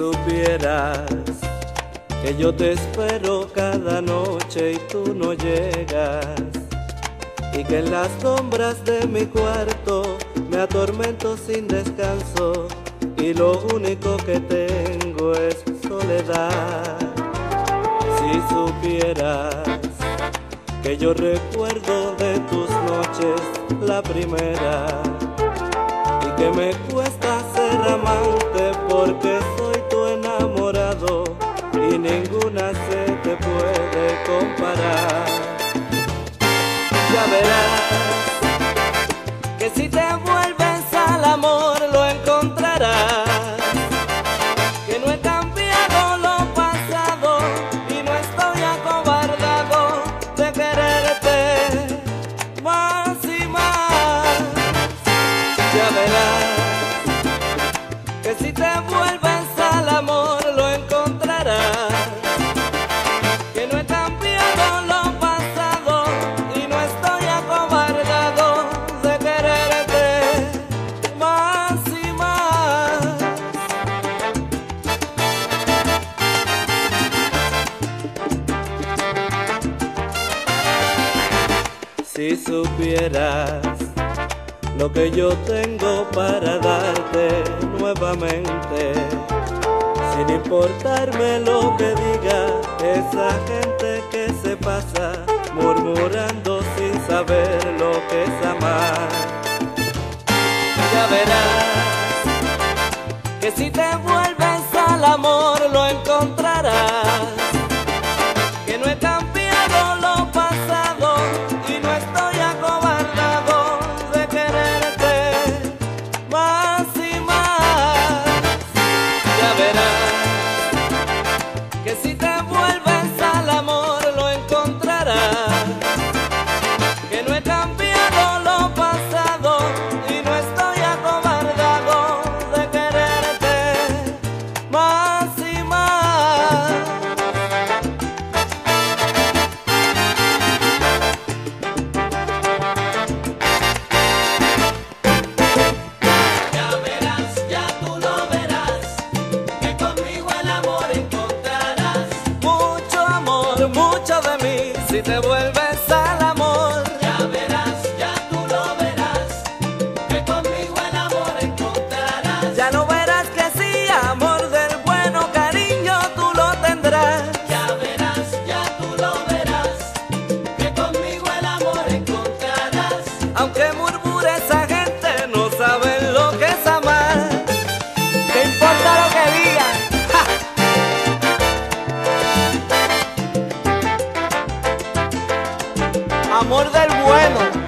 supieras que yo te espero cada noche y tú no llegas, y que en las sombras de mi cuarto me atormento sin descanso, y lo único que tengo es soledad. Si supieras que yo recuerdo de tus noches la primera, y que me cuesta ser amante porque soy tu enamorado y ninguna se te puede comparar. Ya verás que si te vuelves al amor lo encontrarás, que no he cambiado lo pasado y no estoy acobardado de quererte más y más. Ya verás que si te vuelves al amor lo encontrarás, que no he cambiado lo pasado y no estoy acobardado de quererte más y más. Si supieras lo que yo tengo para darte nuevamente, sin importarme lo que diga esa gente que se pasa murmurando sin saber lo que es amar. Ya verás que si te vuelves al amor lo encontrarás, que no he cambiado lo pasado y no estoy acobardado de quererte más y más. Ya verás que si te vuelves al amor lo encontrarás, que no he cambiado lo pasado y no estoy acobardado de quererte más y más. Ya verás, ya tú lo verás, que conmigo el amor encontrarás. Mucho amor, mucho de mí, si te vuelves al amor. Ya verás, ya tú lo verás, que conmigo el amor encontrarás. Ya no verás que sí, amor del bueno, cariño tú lo tendrás. Ya verás, ya tú lo verás, que conmigo el amor encontrarás. Aunque murmure esa gente, no saben lo que es amar. ¿Qué importa lo que digan? ¡Ja! Amor del bueno.